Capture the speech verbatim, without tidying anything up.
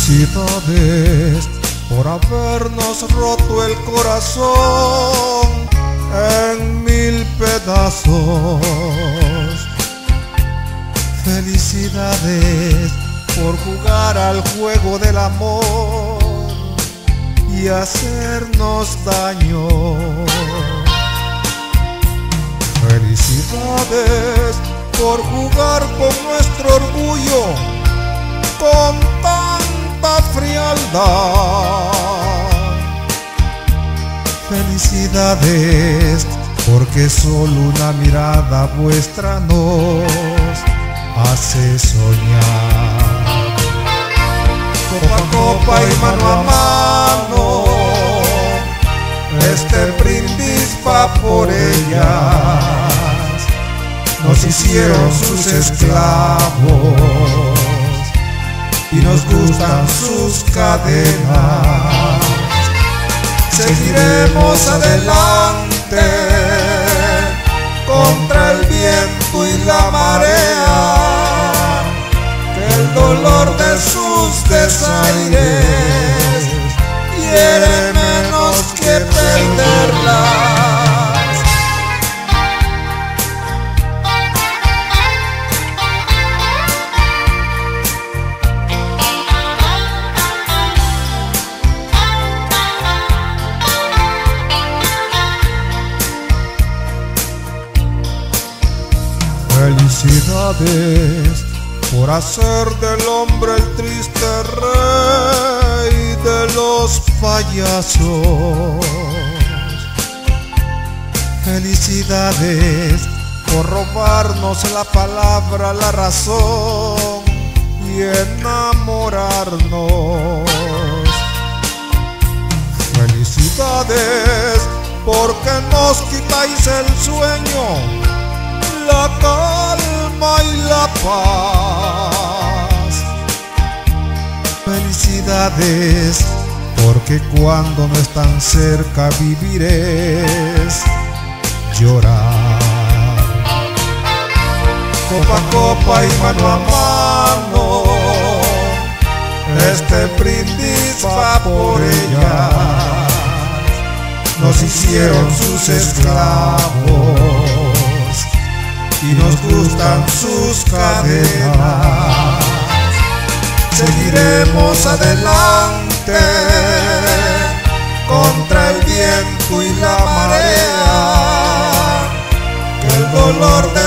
Felicidades por habernos roto el corazón en mil pedazos. Felicidades por jugar al juego del amor y hacernos daño. Felicidades por jugar con nuestro orgullo con tanta frialdad. Felicidades porque solo una mirada vuestra nos hace soñar. Copa a copa y mano a mano, este brindis va por ellas. Nos hicieron sus esclavos y nos gustan sus cadenas. Seguiremos adelante contra el viento y la marea, que el dolor de sus desaires hiere menos que perderlas. Felicidades por hacer del hombre el triste rey de los payasos. Felicidades por robarnos la palabra, la razón y enamorarnos. Felicidades porque nos quitáis el sueño, la calma y la paz. Felicidades porque cuando no están cerca viviréis llorar. Copa a copa y mano a mano, este brindis va por ellas. Nos hicieron sus esclavos y nos gustan sus cadenas. Seguiremos adelante contra el viento y la marea, que el dolor de